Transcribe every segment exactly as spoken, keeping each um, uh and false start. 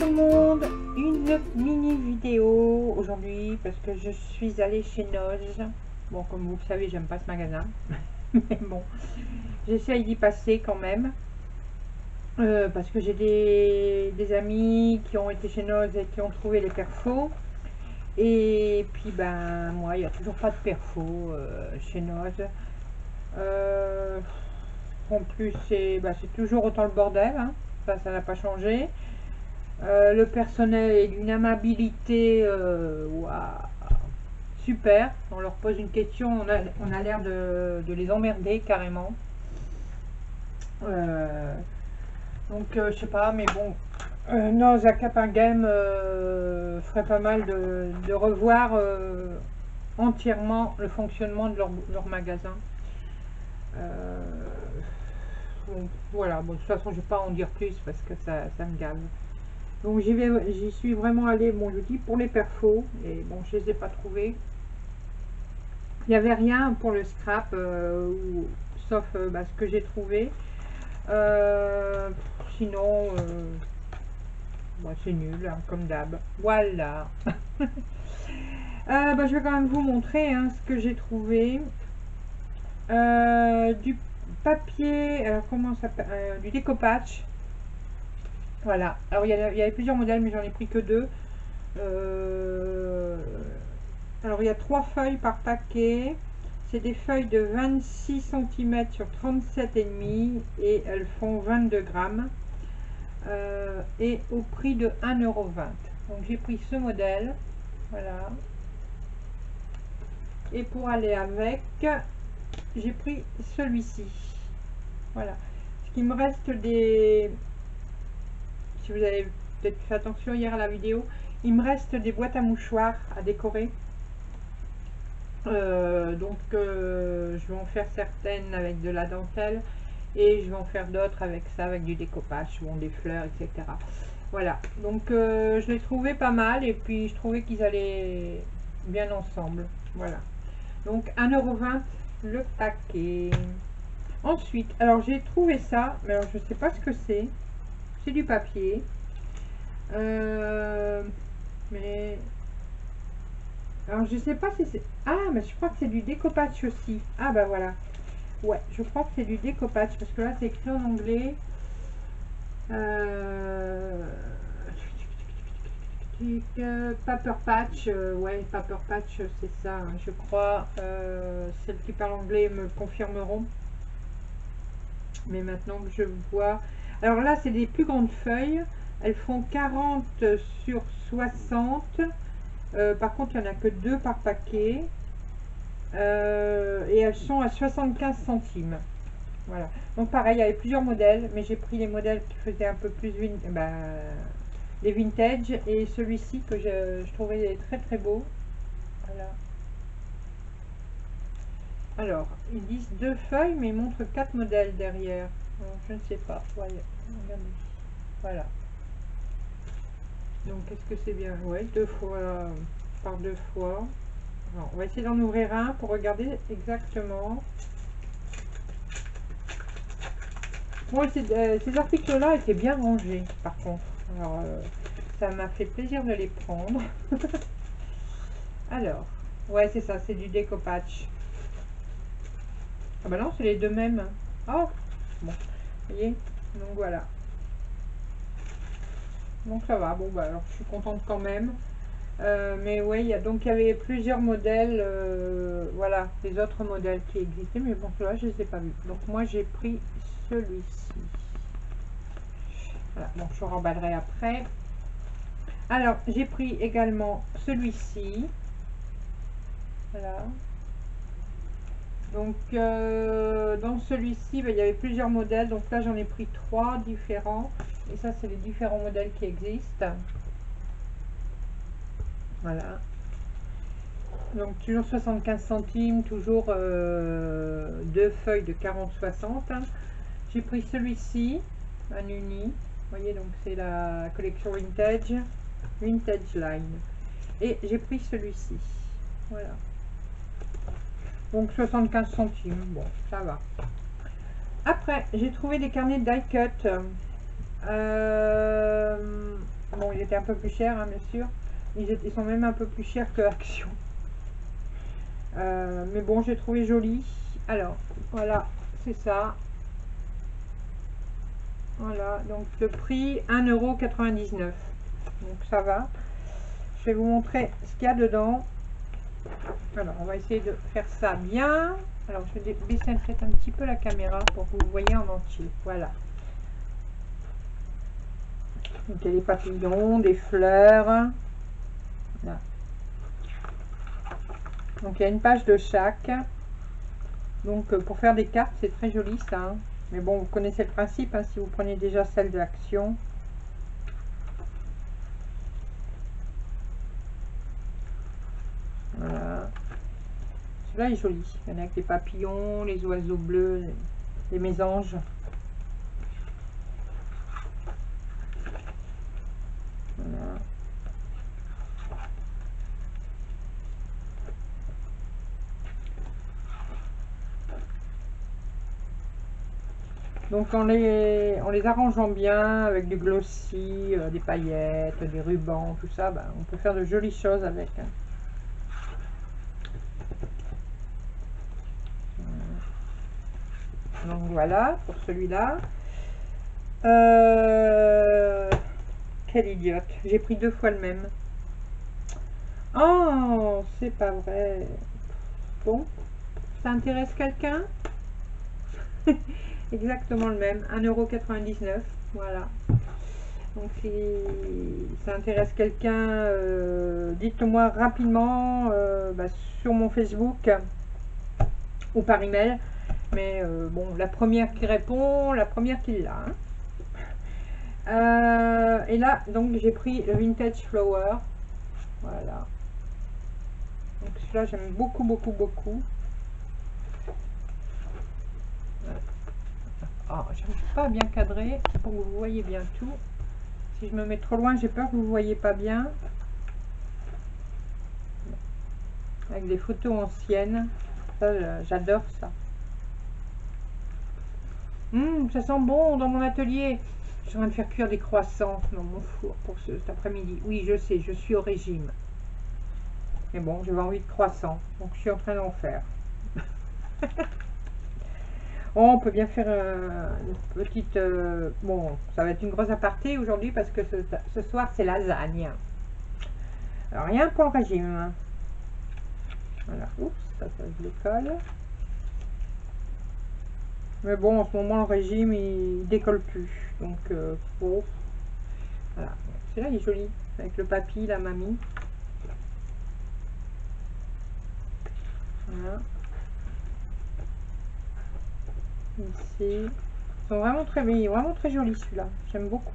le monde, une mini vidéo aujourd'hui parce que je suis allée chez Noz. Bon, comme vous le savez, j'aime pas ce magasin, mais bon, j'essaye d'y passer quand même euh, parce que j'ai des, des amis qui ont été chez Noz et qui ont trouvé les perfos. Et puis ben moi, il n'y a toujours pas de perfos euh, chez Noz. Euh, en plus, c'est bah, c'est toujours autant le bordel, hein. Ça, ça n'a pas changé. Euh, le personnel est d'une amabilité euh, wow, super. On leur pose une question, on a, on a l'air de, de les emmerder carrément. Euh, donc euh, je sais pas, mais bon, euh, non, Zacapa Game euh, ferait pas mal de, de revoir euh, entièrement le fonctionnement de leur, leur magasin. Euh, bon, voilà, bon, de toute façon je vais pas en dire plus parce que ça, ça me gave. Donc j'y vais, j'y suis vraiment allée, bon je dis pour les perfos, et bon je les ai pas trouvés. Il n'y avait rien pour le scrap, euh, ou, sauf euh, bah, ce que j'ai trouvé. Euh, sinon, euh, bah, c'est nul, hein, comme d'hab. Voilà. euh, bah, je vais quand même vous montrer hein, ce que j'ai trouvé. Euh, du papier, alors comment ça s'appelle, euh, du découpage. Voilà, alors il y, a, il y avait plusieurs modèles, mais j'en ai pris que deux. Euh, alors il y a trois feuilles par paquet. C'est des feuilles de vingt-six centimètres sur trente-sept virgule cinq et elles font vingt-deux grammes. Euh, et au prix de un euro vingt. Donc j'ai pris ce modèle. Voilà. Et pour aller avec, j'ai pris celui-ci. Voilà. Ce qui me reste des... Si vous avez peut-être fait attention hier à la vidéo, il me reste des boîtes à mouchoirs à décorer. Euh, donc euh, je vais en faire certaines avec de la dentelle et je vais en faire d'autres avec ça, avec du découpage, bon, des fleurs, et cetera. Voilà, donc euh, je les trouvais pas mal et puis je trouvais qu'ils allaient bien ensemble. Voilà, donc un euro vingt le paquet. Ensuite, alors j'ai trouvé ça, mais alors je sais pas ce que c'est. C'est du papier. Euh, mais alors je sais pas si c'est... Ah, mais je crois que c'est du découpage aussi. Ah bah voilà. Ouais, je crois que c'est du découpage parce que là c'est écrit en anglais. Euh... Paper Patch, euh, ouais, Paper Patch, c'est ça, hein, je crois. Euh, celles qui parlent anglais me confirmeront. Mais maintenant que je vois... Alors là, c'est des plus grandes feuilles. Elles font quarante sur soixante. Euh, par contre, il n'y en a que deux par paquet. Euh, et elles sont à soixante-quinze centimes. Voilà. Donc pareil, il y avait plusieurs modèles, mais j'ai pris les modèles qui faisaient un peu plus vin bah, les vintage et celui-ci que je, je trouvais très très beau. Voilà. Alors, ils disent deux feuilles, mais ils montrent quatre modèles derrière. Alors, je ne sais pas. Voyez, regardez. Voilà. Donc, est-ce que c'est bien? Ouais, deux fois par deux fois. Alors, on va essayer d'en ouvrir un pour regarder exactement. Bon, ces, euh, ces articles-là étaient bien rangés, par contre. Alors, euh, ça m'a fait plaisir de les prendre. Alors, ouais, c'est ça, c'est du découpage. Ah bah non, c'est les deux mêmes. Oh, bon, vous voyez, donc voilà. Donc ça va, bon bah alors je suis contente quand même. Euh, mais ouais, il y a donc il y avait plusieurs modèles, euh, voilà, les autres modèles qui existaient, mais bon, là je les ai pas vus. Donc moi j'ai pris celui-ci. Voilà, bon, je remballerai après. Alors, j'ai pris également celui-ci. Voilà. Donc, euh, dans celui-ci, ben, il y avait plusieurs modèles. Donc là, j'en ai pris trois différents. Et ça, c'est les différents modèles qui existent. Voilà. Donc, toujours soixante-quinze centimes, toujours euh, deux feuilles de quarante soixante. J'ai pris celui-ci, un uni. Vous voyez, donc c'est la collection Vintage, Vintage Line. Et j'ai pris celui-ci. Voilà. Donc soixante-quinze centimes. Bon, ça va. Après, j'ai trouvé des carnets die cut. Euh, Bon, ils étaient un peu plus chers, hein, bien sûr. Ils, étaient, ils sont même un peu plus chers que Action. Euh, mais bon, j'ai trouvé joli. Alors, voilà, c'est ça. Voilà, donc le prix un euro quatre-vingt-dix-neuf. Donc ça va. Je vais vous montrer ce qu'il y a dedans. Alors, on va essayer de faire ça bien. Alors, je vais baisser peut-être un petit peu la caméra pour que vous voyez en entier. Voilà. Donc, il y a des papillons, des fleurs. Là. Donc, il y a une page de chaque. Donc, pour faire des cartes, c'est très joli ça. Hein. Mais bon, vous connaissez le principe, hein, si vous prenez déjà celle de l'Action. Voilà. Celui-là est joli. Il y en a avec les papillons, les oiseaux bleus, les mésanges. Voilà. Donc en les, en les arrangeant bien avec du glossy, euh, des paillettes, des rubans, tout ça, ben, on peut faire de jolies choses avec. Hein. Donc voilà pour celui-là. Euh, quelle idiote, j'ai pris deux fois le même. Oh, c'est pas vrai. Bon, ça intéresse quelqu'un? Exactement le même, un euro quatre-vingt-dix-neuf. Voilà. Donc si ça intéresse quelqu'un, euh, dites-moi rapidement euh, bah, sur mon Facebook ou par email. Mais euh, bon, la première qui répond, la première qui l'a. Hein. Euh, et là, donc j'ai pris le Vintage Flower. Voilà. Donc celui-là, j'aime beaucoup, beaucoup, beaucoup. Oh, j'arrive pas à bien cadrer pour que vous voyez bien tout. Si je me mets trop loin, j'ai peur que vous ne voyez pas bien. Avec des photos anciennes. Ça, j'adore ça. Mmh, ça sent bon dans mon atelier. Je suis en train de faire cuire des croissants dans mon four pour ce, cet après-midi. Oui, je sais, je suis au régime. Mais bon, j'avais envie de croissants. Donc, je suis en train d'en faire. Oh, on peut bien faire euh, une petite... Euh, bon, ça va être une grosse aparté aujourd'hui parce que ce, ce soir, c'est lasagne. Alors, rien pour le régime. Voilà. Oups, ça, ça, je le colle. Mais bon, en ce moment, le régime, il décolle plus. Donc, euh, bon. Voilà. Celui-là, il est joli. Avec le papy, la mamie. Voilà. Ici. Ils sont vraiment très, vraiment très jolis, celui-là. J'aime beaucoup.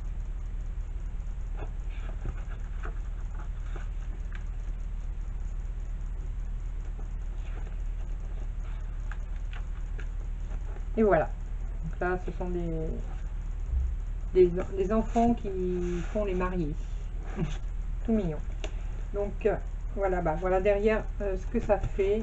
Et voilà. Donc là, ce sont des, des, des enfants qui font les mariés. Tout mignon. Donc, euh, voilà, bah, voilà derrière euh, ce que ça fait.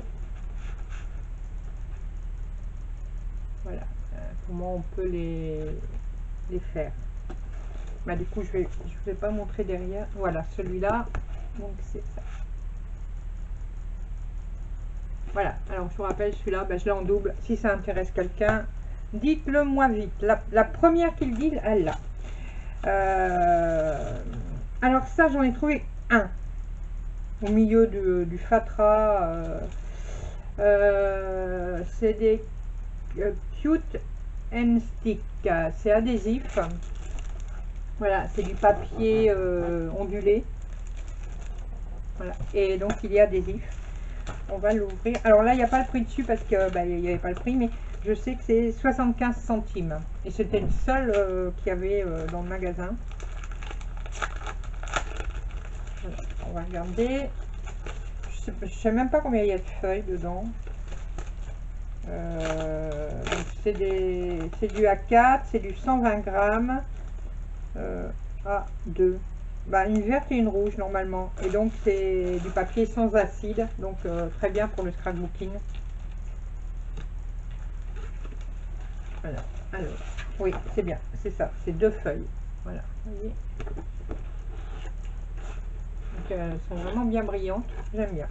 Voilà. Euh, comment on peut les, les faire. Bah, du coup, je vais, je vais pas montrer derrière. Voilà, celui-là. Donc, c'est ça. Voilà, alors je vous rappelle, celui-là, ben, je l'ai en double. Si ça intéresse quelqu'un, dites-le moi vite. La, la première qui le dit, elle l'a. Euh, alors ça, j'en ai trouvé un. Au milieu du, du Fatra. Euh, euh, c'est des euh, Cute and Stick. C'est adhésif. Voilà, c'est du papier euh, ondulé. Voilà, et donc il est adhésif. On va l'ouvrir. Alors là, il n'y a pas le prix dessus parce que bah, il n'y avait pas le prix, mais je sais que c'est soixante-quinze centimes. Et c'était le seul euh, qu'il y avait euh, dans le magasin. Voilà, on va regarder. Je ne sais, sais même pas combien il y a de feuilles dedans. Euh, c'est du A quatre, c'est du cent vingt grammes. Euh, A deux. Bah, une verte et une rouge normalement, et donc c'est du papier sans acide, donc euh, très bien pour le scrapbooking. Alors, alors oui, c'est bien, c'est ça, c'est deux feuilles. Voilà, vous voyez. Donc, euh, elles sont vraiment bien brillantes. J'aime bien.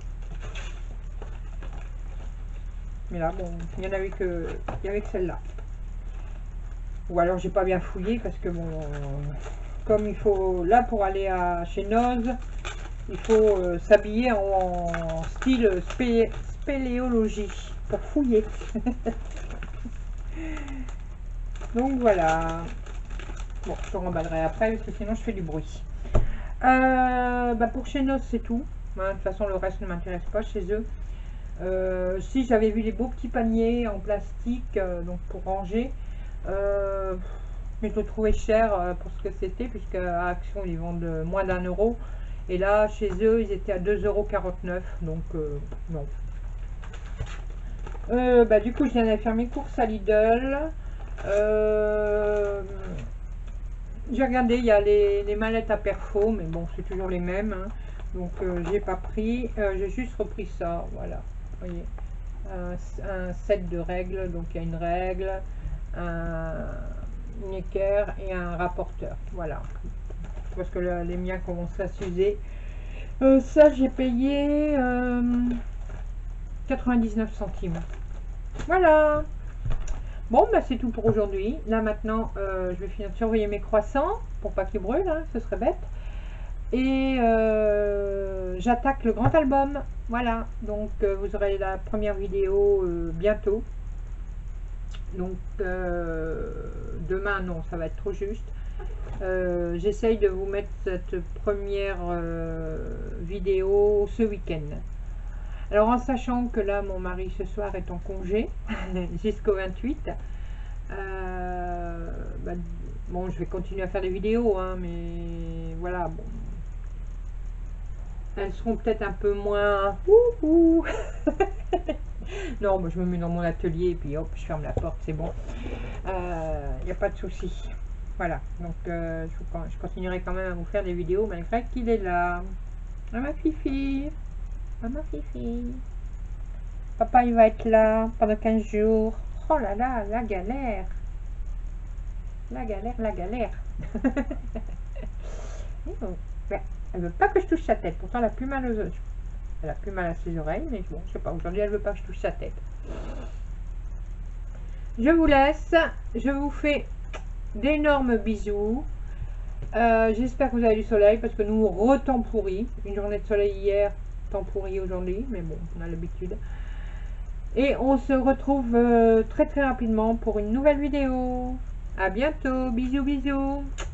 Mais là, bon, il n'y en avait que, il y avait que celle-là. Ou alors, j'ai pas bien fouillé parce que bon, comme il faut, là, pour aller à chez Noz, il faut euh, s'habiller en, en style spé, spéléologie pour fouiller. Donc voilà. Bon, je te remballerai après parce que sinon je fais du bruit. Euh, bah pour chez Noz, c'est tout. Hein, de toute façon, le reste ne m'intéresse pas chez eux. Euh, si j'avais vu les beaux petits paniers en plastique, euh, donc pour ranger, euh, mais je le trouvais cher euh, pour ce que c'était, puisque à Action ils vendent moins d'un euro. Et là, chez eux, ils étaient à deux euros quarante-neuf. Donc, euh, non. Euh, bah, du coup, je viens d'aller faire mes courses à Lidl. Euh, j'ai regardé, il y a les, les mallettes à perfo, mais bon, c'est toujours les mêmes. Hein. Donc, euh, j'ai pas pris. Euh, j'ai juste repris ça. Voilà. Vous voyez. Un, un set de règles. Donc, il y a une règle, un, une équerre et un rapporteur. Voilà. Parce que là, les miens commencent à s'user. Euh, ça, j'ai payé euh, quatre-vingt-dix-neuf centimes. Voilà. Bon, bah c'est tout pour aujourd'hui. Là, maintenant, euh, je vais finir de surveiller mes croissants pour pas qu'ils brûlent, hein, ce serait bête. Et euh, j'attaque le grand album. Voilà. Donc, euh, vous aurez la première vidéo euh, bientôt. Donc, euh, demain, non, ça va être trop juste. Euh, j'essaye de vous mettre cette première euh, vidéo ce week-end. Alors en sachant que là mon mari ce soir est en congé jusqu'au vingt-huit, euh, bah, bon je vais continuer à faire des vidéos hein, mais voilà bon, elles seront peut-être un peu moins ouh, ouh. Non, moi je me mets dans mon atelier et puis hop je ferme la porte, c'est bon, il euh, n'y a pas de souci. Voilà, donc euh, je, je continuerai quand même à vous faire des vidéos malgré qu'il est là. Ah ma fifi, ah ma fifi. Papa il va être là pendant quinze jours. Oh là là, la galère. La galère, la galère. Elle veut pas que je touche sa tête, pourtant elle a plus mal aux oreilles. Elle a plus mal à ses oreilles, mais bon, je sais pas, aujourd'hui elle veut pas que je touche sa tête. Je vous laisse, je vous fais d'énormes bisous. Euh, J'espère que vous avez du soleil parce que nous retemps pourri. Une journée de soleil hier, temps pourri aujourd'hui, mais bon, on a l'habitude. Et on se retrouve euh, très très rapidement pour une nouvelle vidéo. À bientôt, bisous bisous.